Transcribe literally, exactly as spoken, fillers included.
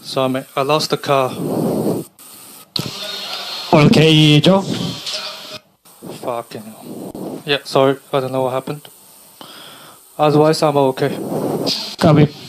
Sorry, I lost the car. Okay, Joe. Fucking hell. Yeah, sorry, I don't know what happened. Otherwise, I'm okay. Copy.